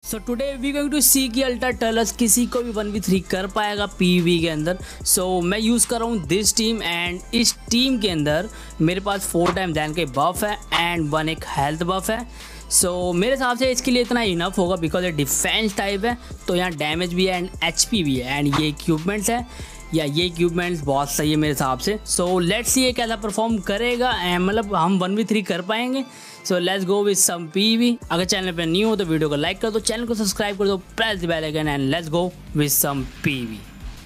So today we going to see कि ultra टलस किसी को भी 1v3 कर पाएगा पीवी के अंदर। सो मैं यूज़ कर रहा हूँ दिस टीम एंड इस टीम के अंदर मेरे पास 4 टाइम दैन के बफ है एंड 1 एक हेल्थ बफ है। सो मेरे हिसाब से इसके लिए इतना इनफ होगा बिकॉज ये डिफेंस टाइप है, तो यहाँ डैमेज भी है एंड एचपी भी है एंड ये इक्विपमेंट्स है या ये इक्विपमेंट्स बहुत सही है मेरे हिसाब से। सो लेट्स सी ये कैसा परफॉर्म करेगा एंड मतलब हम 1v3 कर पाएंगे। So let's go with some PV. अगर चैनल पे न्यू हो तो वीडियो को लाइक कर दो, चैनल को सब्सक्राइब कर दो, press the bell icon and let's go with some PV.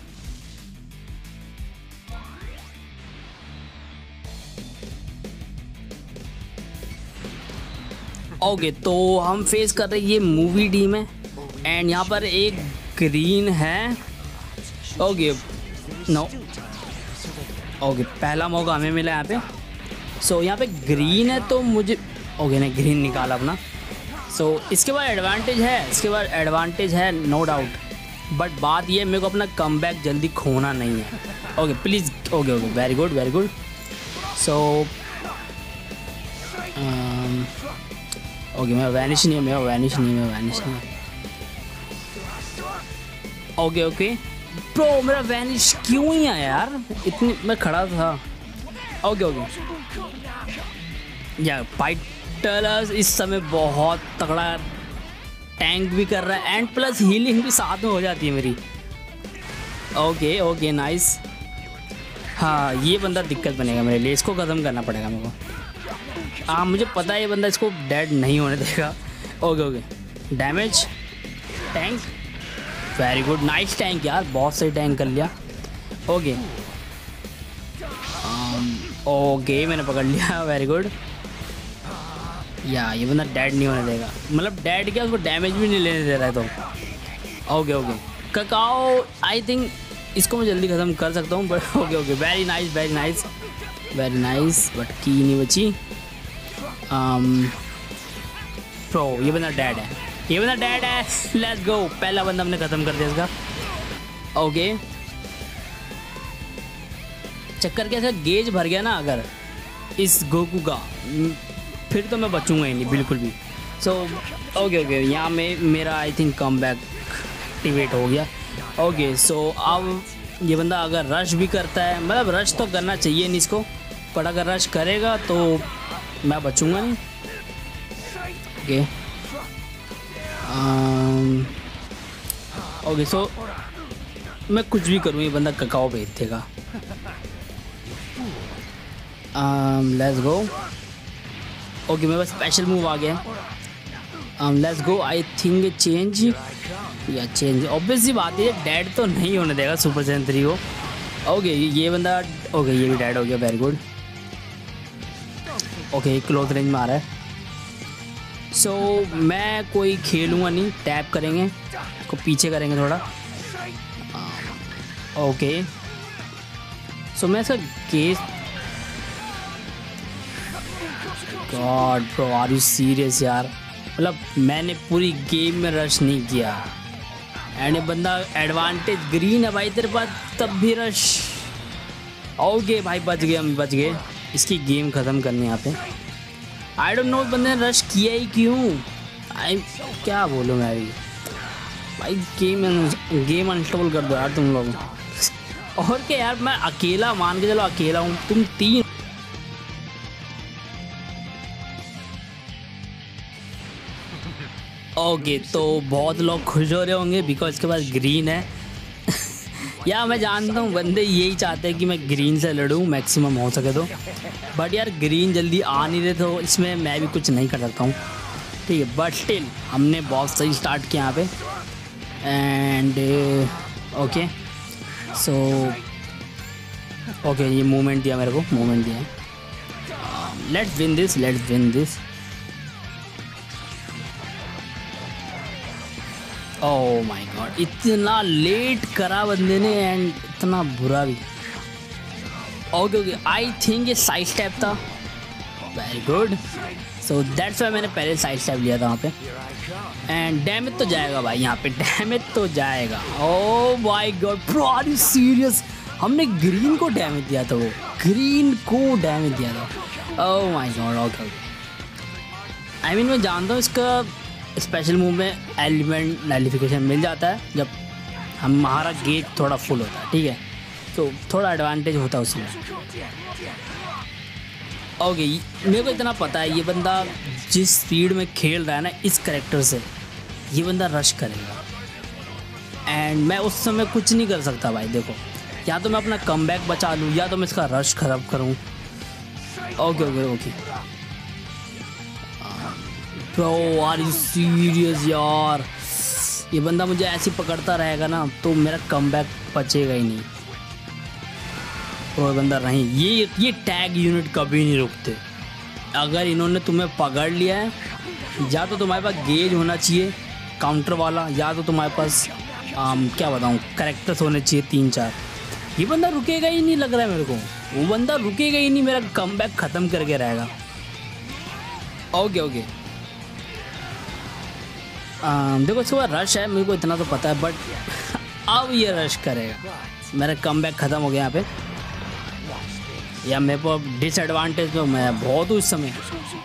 Okay तो हम फेस कर रहे हैं ये मूवी टीम है एंड यहाँ पर एक ग्रीन है। ओके नो ओके पहला मौका हमें मिला यहाँ पे। सो यहाँ पे ग्रीन है तो मुझे ओके नहीं ग्रीन निकाला अपना। सो इसके बाद एडवांटेज है नो डाउट, बट बात ये मेरे को अपना कमबैक जल्दी खोना नहीं है। Okay please okay very good. So okay मैं वैनिश नहीं है। ओके प्रो मेरा वैनिश क्यों ही आया यार, इतनी मैं खड़ा था। ओके या फाइटर्स इस समय बहुत तगड़ा टैंक भी कर रहा है एंड प्लस हीलिंग भी साथ में हो जाती है मेरी। Okay nice. हाँ ये बंदा दिक्कत बनेगा मेरे लिए, इसको ख़त्म करना पड़ेगा मेरे को। हाँ मुझे पता है ये बंदा इसको डेड नहीं होने देगा। Okay damage tank very good nice tank यार, बहुत सही टैंक कर लिया। ओके मैंने पकड़ लिया वेरी गुड। या ये बंदा डेड नहीं होने देगा, मतलब डेड क्या उसको डैमेज भी नहीं लेने दे रहा है तो। ओके ककाओ आई थिंक इसको मैं जल्दी ख़त्म कर सकता हूँ but okay very nice but की नहीं बची। प्रो ये बंदा डेड है, लेट्स गो। पहला बंदा हमने ख़त्म कर दिया इसका। ओके चक्कर कैसा गेज भर गया ना अगर इस गोकू का, फिर तो मैं बचूंगा ही नहीं बिल्कुल भी। सो ओके यहाँ में मेरा आई थिंक कमबैक एक्टिवेट हो गया। ओके सो अब ये बंदा अगर रश भी करता है, मतलब रश तो करना चाहिए नहीं इसको, पर अगर रश करेगा तो मैं बचूंगा नहीं। ओके सो मैं कुछ भी करूँ ये बंदा ककाओ भेज देगा। Let's go. ओके मेरे पास स्पेशल मूव आ गया। Let's go I think change obviously बात है, डेड तो नहीं होने देगा सुपर सैयन 3 को। ओके ये बंदा ओके ये भी डेड हो गया very good. Okay close range में आ रहा है। सो मैं कोई खेलूँगा नहीं, टैप करेंगे को पीछे करेंगे थोड़ा। ओके सो मैं इसका case god bro are you serious यार, मतलब मैंने पूरी गेम में रश नहीं किया एंड ये बंदा एडवांटेज ग्रीन है भाई तेरे पास तब भी रश। ओके भाई बच गए, इसकी गेम ख़त्म करनी यहाँ पे। आई डोंट नो बंदे ने रश किया ही क्यों, क्या बोलूँ मैं भी भाई। गेम अनस्टॉल कर दो यार तुम लोग। और क्या यार मैं अकेला मान के चलो अकेला हूँ, तुम 3। ओके तो बहुत लोग खुश हो रहे होंगे बिकॉज इसके पास ग्रीन है। या मैं जानता हूँ बंदे यही चाहते हैं कि मैं ग्रीन से लड़ूँ मैक्सिमम हो सके तो, बट यार ग्रीन जल्दी आ नहीं रहे तो इसमें मैं भी कुछ नहीं कर सकता हूँ, ठीक है। बट स्टिल हमने बहुत सही स्टार्ट किया यहाँ पे एंड ओके सो ओके ये मूवमेंट दिया मेरे को, let's win this. Oh my god इतना लेट करा बंदे ने एंड इतना बुरा भी। ओके आई थिंक ये साइड स्टेप था, very good. So that's why मैंने पहले साइड स्टेप लिया था वहाँ पे एंड डैमेज तो जाएगा भाई, यहाँ पे डैमेज तो जाएगा। Oh my god bro are you serious, हमने ग्रीन को डैमेज दिया था, oh my god. Okay I mean मैं जानता हूँ इसका स्पेशल मूव में एलिमेंट नलिफिकेशन मिल जाता है जब हमारा गेज थोड़ा फुल होता है, ठीक है, तो थोड़ा एडवांटेज होता है उसमें। ओके, मेरे को इतना पता है ये बंदा जिस स्पीड में खेल रहा है ना इस करेक्टर से, ये बंदा रश करेगा एंड मैं उस समय कुछ नहीं कर सकता भाई। देखो, या तो मैं अपना कमबैक बचा लूँ या तो मैं इसका रश खराब करूँ। Okay okay okay bro, are you serious यार? ये बंदा मुझे ऐसे पकड़ता रहेगा ना तो मेरा कमबैक बचेगा ही नहीं। तो बंदा नहीं, ये टैग यूनिट कभी नहीं रुकते। अगर इन्होंने तुम्हें पकड़ लिया है, या तो तुम्हारे पास गेज होना चाहिए काउंटर वाला, या तो तुम्हारे पास क्या बताऊँ करेक्टर्स होने चाहिए 3-4। ये बंदा रुकेगा ही नहीं, लग रहा है मेरे को। वो बंदा रुकेगा ही नहीं, मेरा कमबैक ख़त्म करके रहेगा। ओके ओके देखो, इसके बाद रश है, मेरे को इतना तो पता है, बट अब ये रश करेगा। मेरा कमबैक ख़त्म हो गया यहाँ पे, या मेरे को डिसएडवांटेज में मैं बहुत हूँ इस समय।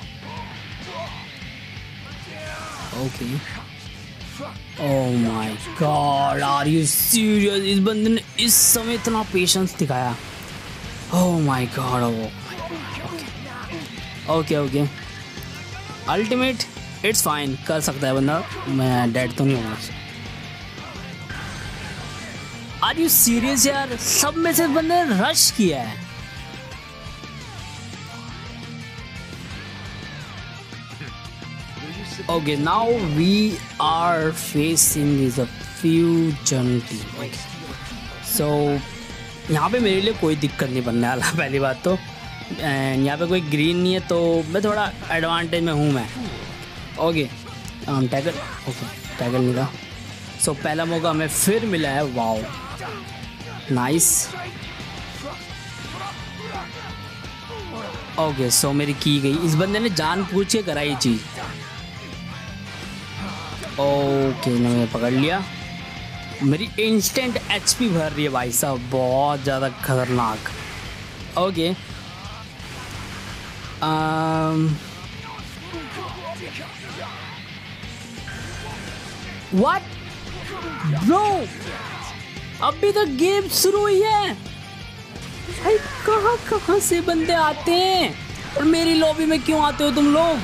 Okay, oh my god, are you serious? इस बंदे ने इस समय इतना पेशेंस दिखाया। Oh my god. Okay okay ultimate, it's fine, कर सकता है बंदा, मैं डेड तो नहीं होगा। आर यू सीरियस यार? सब में से बंदे ने रश किया है। Okay, now we are facing is a fusion team. Okay. So यहाँ पे मेरे लिए कोई दिक्कत नहीं बनने वाला पहली बात तो, एंड यहाँ पे कोई ग्रीन नहीं है तो मैं थोड़ा एडवांटेज में हूँ मैं। ओके टैकल, ओके टैकल मिला। सो पहला मौका हमें फिर मिला है, वाओ नाइस। ओके सो मेरी की गई, इस बंदे ने जानबूझ के कराई चीज़। ओके मैंने पकड़ लिया, मेरी इंस्टेंट एचपी भर रही है भाई साहब, बहुत ज़्यादा खतरनाक। ओके व्हाट ब्रो, अभी तो गेम शुरू हुई है भाई, कहाँ कहाँ से बंदे आते हैं और मेरी लॉबी में क्यों आते हो तुम लोग?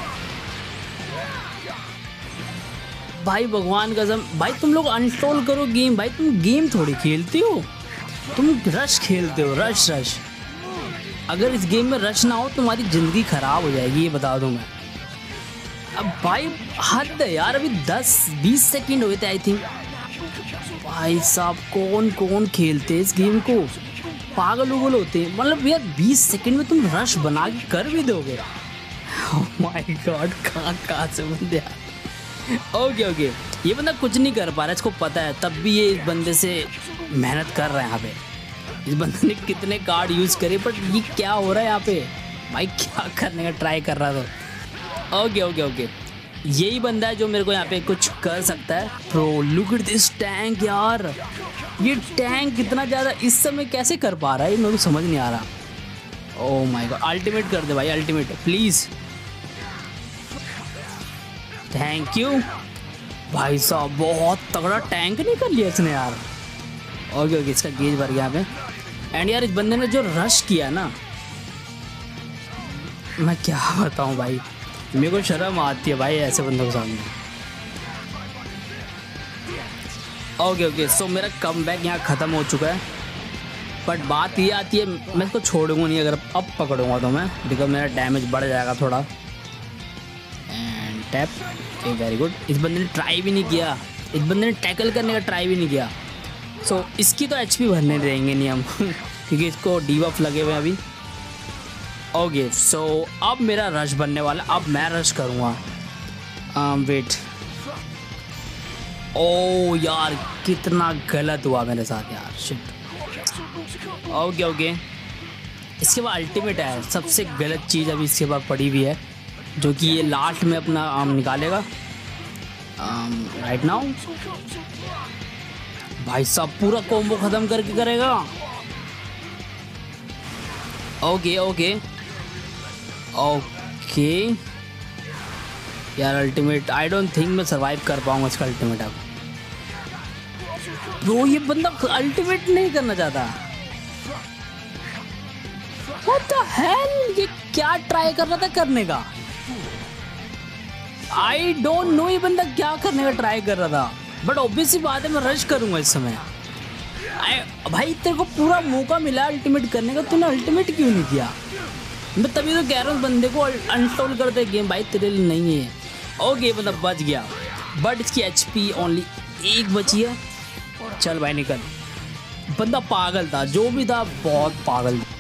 भाई भगवान कसम, भाई तुम लोग अनइंस्टॉल करो गेम, भाई तुम गेम थोड़ी खेलते हो, तुम रश खेलते हो, रश रश। अगर इस गेम में रश ना हो तुम्हारी ज़िंदगी ख़राब हो जाएगी, ये बता दूं मैं। अब भाई हद है यार, अभी 10-20 सेकंड हुए थे आई थिंक। भाई साहब कौन कौन खेलते इस गेम को, पागल उगल होते हैं। मतलब यार 20 सेकंड में तुम रश बना के कर भी दोगे? ओह माय गॉड, कहाँ से बंदे यार। ओके ओके ये बंदा कुछ नहीं कर पा रहा है, इसको पता है, तब भी ये इस बंदे से मेहनत कर रहा है यहाँ पे। इस बंदे ने कितने कार्ड यूज़ करे, बट ये क्या हो रहा है यहाँ पे भाई, क्या करने का ट्राई कर रहा था। ओके ओके ओके यही बंदा है जो मेरे को यहाँ पे कुछ कर सकता है। Pro look at this tank यार, ये टैंक कितना ज़्यादा इस समय कैसे कर पा रहा है, मेरे को समझ नहीं आ रहा। ओह माय गॉड, अल्टीमेट कर दे भाई, अल्टीमेट प्लीज़, थैंक यू भाई साहब, बहुत तगड़ा टैंक नहीं कर लिया इसने यार। ओके ओके इसका गेज भर गया यहाँ पे। एंड यार इस बंदे ने जो रश किया ना, मैं क्या बताऊँ भाई, मेरे को शर्म आती है भाई ऐसे बंदों के सामने। ओके ओके सो मेरा कमबैक यहाँ ख़त्म हो चुका है, बट बात ये आती है मैं इसको छोड़ूंगा नहीं, अगर अब पकड़ूंगा तो मैं, बिकॉज मेरा डैमेज बढ़ जाएगा थोड़ा। And tap, okay very good. इस बंदे ने ट्राई भी नहीं किया, इस बंदे ने टैकल करने का ट्राई भी नहीं किया। सो इसकी तो एचपी भरने देंगे नहीं हम क्योंकि इसको डीबफ लगे हुए अभी। ओके सो अब मेरा रश बनने वाला, अब मैं रश करूँगा। वेट, ओ यार कितना गलत हुआ मेरे साथ यार, शिट। ओके ओके इसके बाद अल्टीमेट है, सबसे गलत चीज़ अभी इसके बाद पड़ी हुई है, जो कि ये लास्ट में अपना आर्म निकालेगा राइट नाउ। भाई साहब पूरा कॉम्बो ख़त्म करके करेगा। ओके ओके ओके यार अल्टीमेट आई डोंट थिंक मैं सरवाइव कर पाऊंगा इसका अल्टीमेट। अब ब्रो ये बंदा अल्टीमेट नहीं करना चाहता। What the hell? ये क्या ट्राई कर रहा था करने का? आई डोंट नो ये बंदा क्या करने का ट्राई कर रहा था, बट ऑब्वियसली बात है मैं रश करूंगा इस समय। भाई तेरे को पूरा मौका मिला अल्टीमेट करने का, तूने अल्टीमेट क्यों नहीं किया? मैं तभी तो कह रहा हूँ बंदे को अनस्टॉल कर दे गेम, भाई तेरे लिए नहीं है। ओके मतलब बच गया, बट इसकी HP ओनली 1 बची है। चल भाई निकल। बंदा पागल था, जो भी था बहुत पागल था।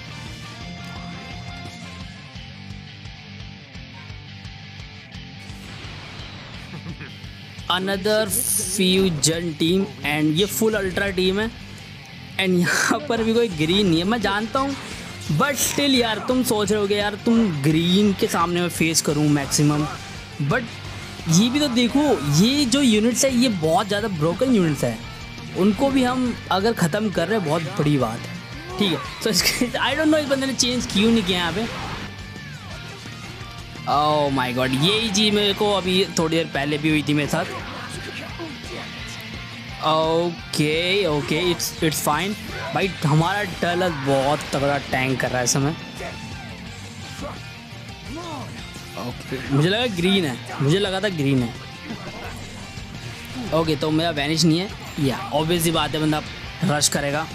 अनदर फ्यूजन टीम एंड ये फुल अल्ट्रा टीम है एंड यहाँ पर भी कोई ग्रीन नहीं है, मैं जानता हूँ, बट स्टिल यार तुम सोच रहे होगे यार तुम ग्रीन के सामने मैं फेस करूँ मैक्सिमम, बट ये भी तो देखो ये जो यूनिट्स है ये बहुत ज़्यादा ब्रोकन यूनिट्स है, उनको भी हम अगर ख़त्म कर रहे हैं बहुत बड़ी बात है। ठीक है तो इसके आई डोंट नो इस बंदे ने चेंज क्यों नहीं किया यहाँ पे। ओह माय गॉड यही चीज़ मेरे को अभी थोड़ी देर पहले भी हुई थी मेरे साथ। ओके ओके इट्स फाइन भाई, हमारा टर्टल बहुत तगड़ा टैंक कर रहा है इस समय। ओके मुझे लगा ग्रीन है, मुझे लगा था ग्रीन है। ओके तो मेरा वैनिश नहीं है, या ऑब्वियसली बात है बंदा रश करेगा।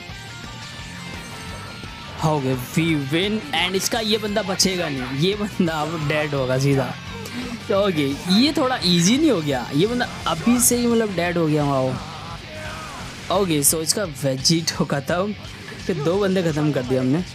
हो गए वी विन एंड इसका ये बंदा बचेगा नहीं, ये बंदा अब डेड होगा सीधा। ओके ये थोड़ा इजी नहीं हो गया, ये बंदा अभी से ही मतलब डेड हो गया वहाँ। ओके सो इसका वेजिटो खत्म, फिर 2 बंदे ख़त्म कर दिए हमने।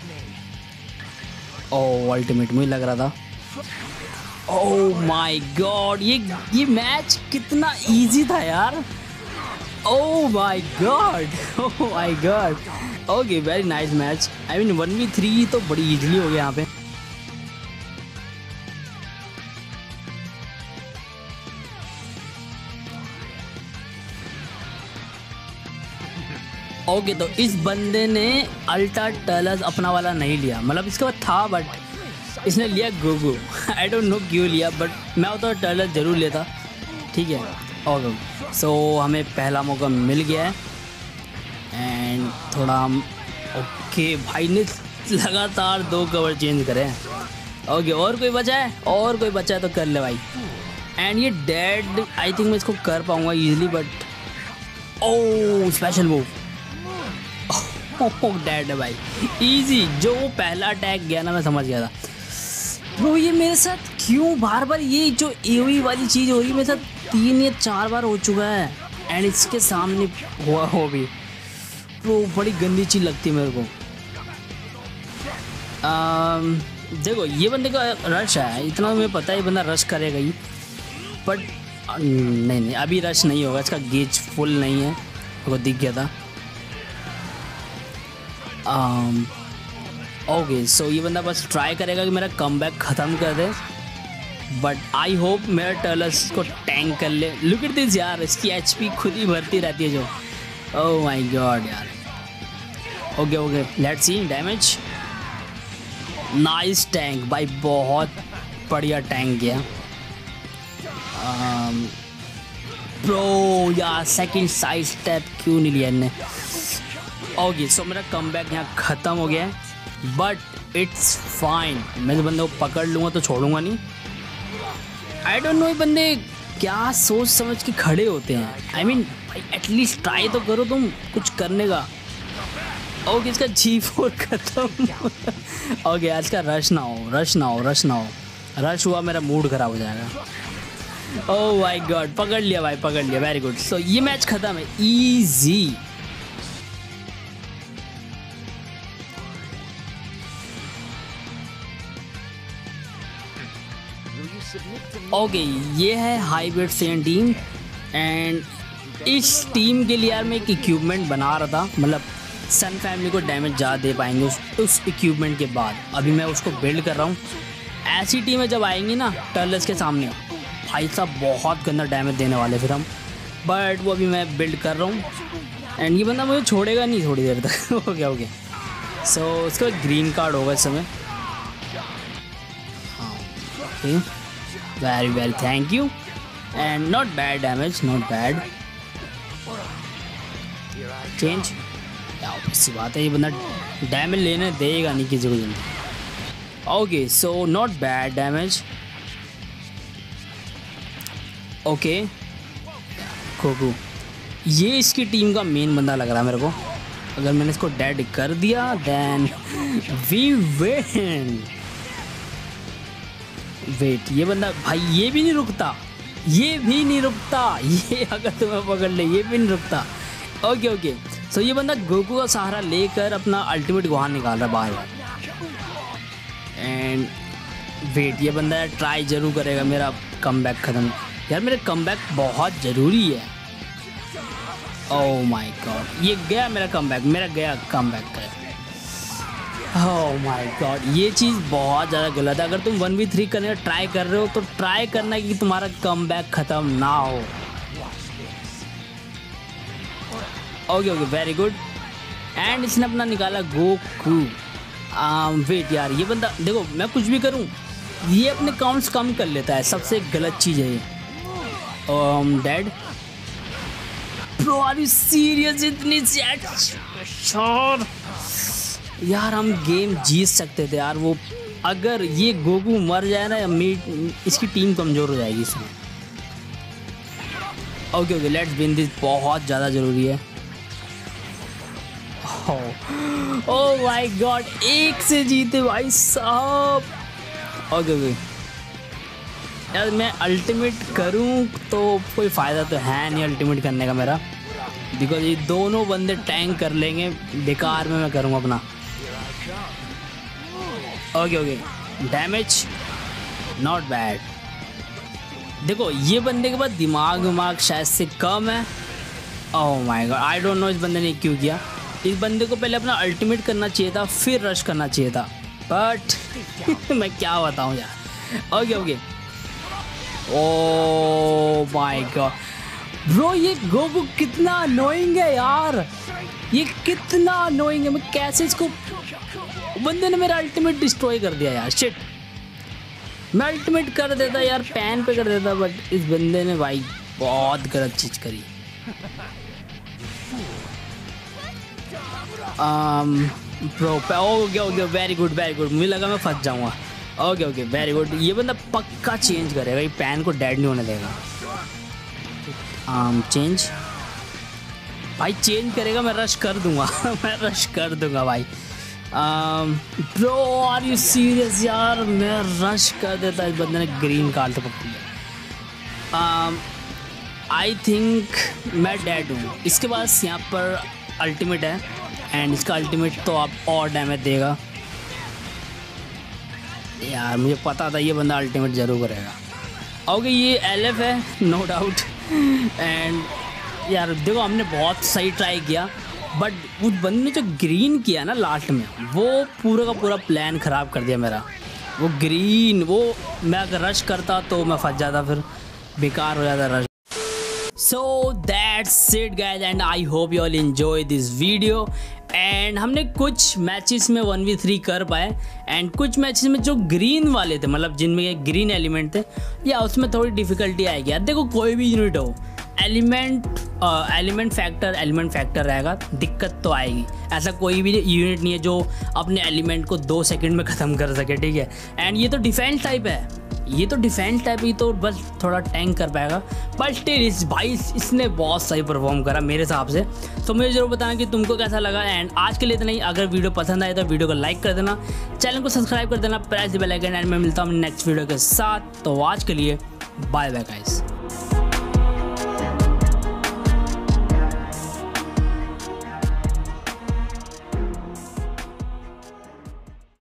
ओह अल्टीमेट मुझे लग रहा था। ओह माय गॉड ये मैच कितना इजी था यार। Oh my god oh my god. Okay very nice match. I mean 1v3 तो बड़ी इजीली हो गया यहाँ पे। ओके तो इस बंदे ने अल्ट्रा टर्टल अपना वाला नहीं लिया, मतलब इसके बाद था बट इसने लिया गोगो। आई डोंट नो क्यों लिया, बट मैं तो टर्टल ज़रूर लेता। ठीक है ओके सो हमें पहला मौका मिल गया है एंड थोड़ा हम ओके भाई ने लगातार 2 कवर चेंज करे हैं। ओके और कोई बचा है, और कोई बचा है तो कर ले भाई। एंड ये डेड आई थिंक मैं इसको कर पाऊँगा easily, but oh special move dead है भाई इजी। जो पहला अटैक गया ना मैं समझ गया था। ब्रो ये मेरे साथ क्यों बार बार ये जो AoE वाली चीज़ हो रही है, मेरे साथ 3 या 4 बार हो चुका है एंड इसके सामने हुआ हो भी। ब्रो बड़ी गंदी चीज़ लगती है मेरे को। देखो ये बंदे का रश है, इतना मुझे पता है ये बंदा रश करेगा ही, बट नहीं अभी रश नहीं होगा, इसका गेज फुल नहीं है, मेरे को दिख गया था। ओके सो ये बंदा बस ट्राई करेगा कि मेरा कमबैक ख़त्म कर दे, बट आई होप मेरा टर्टल को टैंक कर ले। लुक एट दिस यार, इसकी HP खुद ही भरती रहती है जो। ओह माय गॉड यार। Okay let's see damage. Nice tank भाई, बहुत बढ़िया टैंक गया। ब्रो यार सेकंड साइड स्टेप क्यों नहीं लिया इनने। ओके सो मेरा कमबैक यहाँ ख़त्म हो गया है, बट इट्स फाइन। मैं तो बंदे को पकड़ लूँगा तो छोड़ूंगा नहीं। आई डोंट नो ये बंदे क्या सोच समझ के खड़े होते हैं। आई मीन एटलीस्ट ट्राई तो करो तुम कुछ करने का। ओके इसका G4 खत्म। ओके आज का रश ना हो, रश हुआ मेरा मूड ख़राब हो जाएगा। ओह माय गॉड पकड़ लिया भाई, पकड़ लिया, वेरी गुड। सो ये मैच ख़त्म है, ईजी। ओके ये है हाइब्रिड सेन टीम एंड इस टीम के लिए यार मैं एक इक्विपमेंट बना रहा था, मतलब सन फैमिली को डैमेज ज़्यादा दे पाएंगे उस इक्विपमेंट के बाद। अभी मैं उसको बिल्ड कर रहा हूँ। ऐसी टीमें जब आएंगी ना टर्टल्स के सामने, भाई साहब बहुत गंदा डैमेज देने वाले फिर हम, बट वो अभी मैं बिल्ड कर रहा हूँ एंड ये बंदा मुझे छोड़ेगा नहीं थोड़ी देर तक। ओके सो उसका ग्रीन कार्ड होगा इस समय। हाँ okay very very thank you and not bad damage, not bad. Change, see बात है ये बंदा डैमेज लेने देगा नहीं किसी को जल्दी। Okay so not bad damage. Okay Goku, ये इसकी टीम का मेन बंदा लग रहा है मेरे को। अगर मैंने इसको डेड कर दिया देन वी विन। वेट, ये बंदा भाई ये भी नहीं रुकता, ये भी नहीं रुकता, ये अगर तुम्हें पकड़ ले ये भी नहीं रुकता। ओके ओके सो ये बंदा गोकू का सहारा लेकर अपना अल्टीमेट बाहर निकाल रहा है बाहर। एंड वेट, ये बंदा ट्राई जरूर करेगा मेरा कमबैक ख़त्म। यार मेरा कमबैक बहुत ज़रूरी है। ओह माय गॉड, ये गया मेरा कमबैक, मेरा गया कमबैक का। ओह माय गॉड, ये चीज़ बहुत ज़्यादा गलत है। अगर तुम 1v3 करने का ट्राई कर रहे हो तो ट्राई करना कि तुम्हारा कमबैक ख़त्म ना हो। Okay okay very good. And इसने अपना निकाला गोकू। वेट यार, ये बंदा देखो मैं कुछ भी करूं ये अपने काउंट्स कम कर लेता है, सबसे गलत चीज़ है ये। Dead bro, are you serious? इतनी श्योर यार, हम गेम जीत सकते थे यार। वो अगर ये गोकू मर जाए ना इसकी टीम कमज़ोर हो जाएगी इसमें। Okay okay let's win this, बहुत ज़्यादा ज़रूरी है। ओह माय गॉड, एक से जीते भाई साहब। ओके ओके यार, मैं अल्टीमेट करूं तो कोई फ़ायदा तो है नहीं अल्टीमेट करने का मेरा, बिकॉज ये दोनों बंदे टैंक कर लेंगे, बेकार में मैं करूँगा अपना। Okay okay damage not bad. देखो ये बंदे के पास दिमाग शायद से कम है। Oh my god, I don't know इस बंदे ने क्यों किया। इस बंदे को पहले अपना अल्टीमेट करना चाहिए था, फिर रश करना चाहिए था, बट मैं क्या बताऊँ यार। Okay okay oh my god bro, ये गोकू कितना अनोइंग है यार, ये कितना अनोइंग है। मैं कैसे इसको, बंदे ने मेरा अल्टीमेट डिस्ट्रॉय कर दिया यार। शिट, मैं अल्टीमेट कर देता यार, पैन पे कर देता, बट इस बंदे ने भाई बहुत गलत चीज़ करी। Bro okay okay very good very good, मुझे लगा मैं फंस जाऊँगा। ओके ओके वेरी गुड, ये बंदा पक्का चेंज करेगा, ये पैन को डेड नहीं होने देगा। चेंज भाई, चेंज करेगा, मैं रश कर दूंगा मैं रश कर दूंगा भाई। ब्रो आर यू सीरियस यार, मैं रश कर देता, इस बंदे ने ग्रीन कार्ड तो पकड़ लिया। आई थिंक मैं डेड हूँ। इसके पास यहाँ पर अल्टीमेट है एंड इसका अल्टीमेट तो आप और डैमेज देगा यार, मुझे पता था ये बंदा अल्टीमेट जरूर करेगा। ओके ये LF है नो डाउट। एंड यार देखो हमने बहुत सही ट्राई किया, बट उस बंदे ने जो ग्रीन किया ना लास्ट में, वो पूरा का पूरा प्लान ख़राब कर दिया मेरा। वो ग्रीन, वो मैं अगर रश करता तो मैं फंस जाता, फिर बेकार हो जाता rush. So that's it guys and I hope you all enjoy this video। And हमने कुछ मैचेस में 1v3 कर पाए एंड कुछ मैचेस में जो ग्रीन वाले थे, मतलब जिनमें ग्रीन एलिमेंट थे, या उसमें थोड़ी डिफ़िकल्टी आएगी यार। देखो कोई भी यूनिट हो, एलिमेंट फैक्टर रहेगा, दिक्कत तो आएगी। ऐसा कोई भी यूनिट नहीं है जो अपने एलिमेंट को 2 सेकंड में ख़त्म कर सके, ठीक है। एंड ये तो डिफेंस टाइप है, ये तो डिफेंस टाइप ही तो बस थोड़ा टैंक कर पाएगा, बट स्टिल इस भाई इसने बहुत सही परफॉर्म करा मेरे हिसाब से। तो मुझे ज़रूर बताना कि तुमको कैसा लगा। एंड आज के लिए इतना ही। अगर वीडियो पसंद आए तो वीडियो को लाइक कर देना, चैनल को सब्सक्राइब कर देना, press the bell icon. And मैं मिलता हूँ नेक्स्ट वीडियो के साथ। तो आज के लिए बाय बाय गाइस।